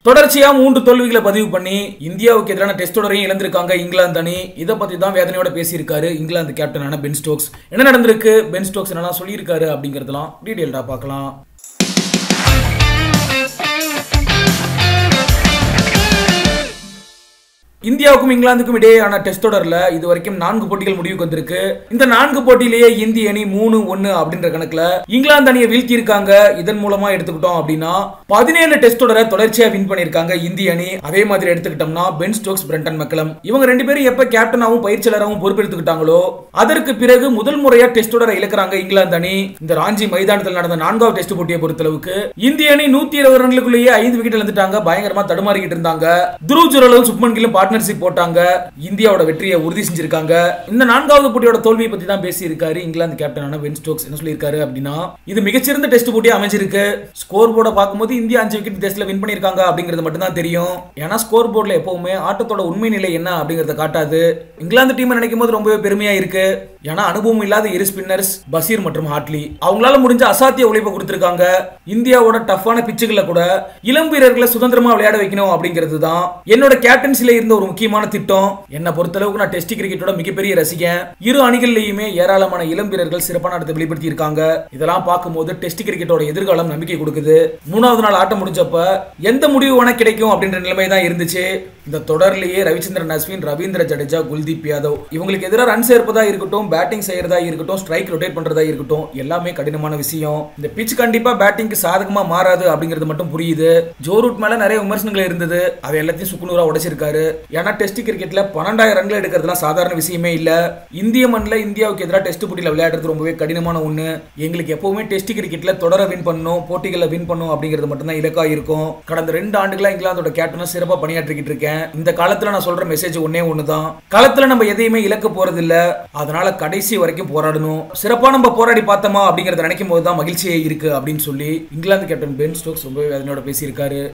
தொடர்ச்சியா 3 தோல்விகளை பதிவு பண்ணி இந்தியாவுக்கு எதிரான டெஸ்ட் தொடரையும் இழந்திருக்காங்க இங்கிலாந்து அணி. இதை பத்தி தான் வேதனையோட பேசியிருக்காரு இங்கிலாந்து கேப்டனான பென் ஸ்டோக்ஸ். என்ன நடந்திருக்கு, பென் ஸ்டோக்ஸ் என்னெல்லாம் சொல்லியிருக்காரு அப்படிங்கறதெல்லாம் டீடைல்டா பார்க்கலாம். இந்தியாவுக்கும் இங்கிலாந்துக்கும் இடையேயான டெஸ்ட் தொடர்ல இதுவரைக்கும் 4 போட்டிகள் முடிவுக்கு வந்திருக்கு. இந்த 4 போட்டியிலேயே இந்திய அணி 3-1 அப்படின்ற கணக்குல இங்கிலாந்து அணியை வீழ்த்தி இருக்காங்க. இதன் மூலமா எடுத்துக்கிட்டோம் அப்படின்னா 17 டெஸ்ட் தொடரை தொடர்ச்சியா வின் பண்ணிருக்காங்க இந்திய அணி. அதே மாதிரி எடுத்துக்கிட்டோம்னா பென் ஸ்டோக்ஸ், பிரெண்டன் மெக்கலம் இவங்க 2 பேரும் எப்ப கேப்டனாவும் பயிற்சியாளராகவும் பொறுப்பெடுத்துக்கிட்டாங்களோ அதற்கு பிறகு முதல் முறையா டெஸ்ட் தொடரை இழக்கிறாங்க இங்கிலாந்து அணி. இந்த ராஞ்சி மைதானத்தில் நடந்த 4வது டெஸ்ட் போட்டியை பொறுத்தளவுக்கு இந்திய அணி 120 ரன்களுக்குள்ளேயே 5 விக்கெட் இழந்துட்டாங்க. பயங்கரமா தடுமாறிக்கிட்டு இருந்தாங்க. துருவ் ஜுரலும் சுப்மன் கில்லும் பார்ட்னர்ஷிப் போட்டாங்க. இந்தியாவோட வெற்றியை உறுதி செஞ்சிருக்காங்க. இந்த 4வது போட்டியோட தோல்வியை பத்தி தான் பேசி இருக்காரு இங்கிலாந்து கேப்டனான பென் ஸ்டோக்ஸ். என்ன சொல்லியிருக்காரு அப்படின்னா, இது மிகச்சிறந்த டெஸ்ட் போட்டியா அமைஞ்சிருக்கு. ஸ்கோர் போர்டை பார்க்கும்போது இந்தியா 5 விக்கெட் டெஸ்ட்ல வின் பண்ணிருக்காங்க அப்படிங்கிறது மட்டும் தான் தெரியும். ஏன்னா ஸ்கோர் போர்டுல எப்பவுமே ஆட்டத்தோட உண்மை நிலை என்ன அப்படிங்கறத காட்டாது. இங்கிலாந்து டீம் நினைக்கும் போது ரொம்பவே பெருமையா இருக்கு. ஏன்னா அனுபவம் இல்லாத இரு ஸ்பின்னர்ஸ் பசீர் மற்றும் ஹாட்லி அவங்களால முடிஞ்ச அசாத்திய உழைப்பை கொடுத்திருக்காங்க. இந்தியாவோட டஃப்பான பிச்சுகளை கூட இளம் வீரர்களை சுதந்திரமா விளையாட வைக்கணும் அப்படிங்கிறது தான் என்னோட கேப்டன்சில இருந்த ஒரு முக்கியமான திட்டம். என்ன பொறுத்தளவுக்கு நான் டெஸ்ட் கிரிக்கெட்டோட மிகப்பெரிய ரசிகன். இரு அணிகள்லயுமே ஏராளமான இளம் வீரர்கள் சிறப்பான ஆட்டத்தை வெளிப்படுத்தி இருக்காங்க. இதெல்லாம் பார்க்கும்போது டெஸ்ட் கிரிக்கெட்டோட எதிர்காலம் நம்பிக்கை கொடுக்குது. 3வது நாள் ஆட்டம் முடிஞ்சப்ப எந்த முடிவு வேணா கிடைக்கும் அப்படின்ற நிலைமை தான் இருந்துச்சு. இந்த தொடர்லயே ரவிச்சந்திரன் அஸ்வின், ரவீந்திர ஜடேஜா, குல்தீப் யாதவ் இவங்களுக்கு எதிராக ரன் சேர்ப்பதா இருக்கட்டும், பேட்டிங் செய்யறதா இருக்கட்டும், ஸ்ட்ரைக் ரொட்டேட் பண்றதா இருக்கட்டும், எல்லாமே கடினமான விஷயம். இந்த பிட்ச் கண்டிப்பா பேட்டிங்க்கு சாதகமா மாறாது அப்படிங்கிறது மட்டும் புரியுது. ஜோ ரூட் மேல நிறைய விமர்சனங்கள் இருந்தது. அதை எல்லாத்தையும் சுக்குநூறா உடைச்சிருக்காரு. ஏன்னா டெஸ்ட் கிரிக்கெட்ல 12,000 ரன்கள் எடுக்கிறதுலாம் சாதாரண விஷயமே இல்ல. இந்திய மண்ணில் இந்தியாவுக்கு எதிராக டெஸ்ட் போட்டியில் விளையாடுறது ரொம்பவே கடினமான ஒண்ணு. எங்களுக்கு எப்பவுமே டெஸ்ட் கிரிக்கெட்ல தொடர வின் பண்ணணும், போட்டிகளை வின் பண்ணணும் அப்படிங்கிறது மட்டும் தான் இலக்கா இருக்கும். கடந்த 2 ஆண்டுகளா இங்கிலாந்தோட கேப்டனா சிறப்பா பணியாற்றிக்கிட்டு இருக்கேன். இந்த காலத்துல நான் சொல்ற மெசேஜ் ஒன்னே ஒண்ணுதான், களத்துல நம்ம எதையுமே இழக்க போறது இல்ல. அதனால கடைசி வரைக்கும் போராடணும். சிறப்பா நம்ம போராடி பார்த்தோமா அப்படிங்கறத நினைக்கும் போது தான் மகிழ்ச்சியே இருக்கு அப்படின்னு சொல்லி இங்கிலாந்து கேப்டன் பென் ஸ்டோக்ஸ் ரொம்பவே வேதனையோட பேசியிருக்காரு.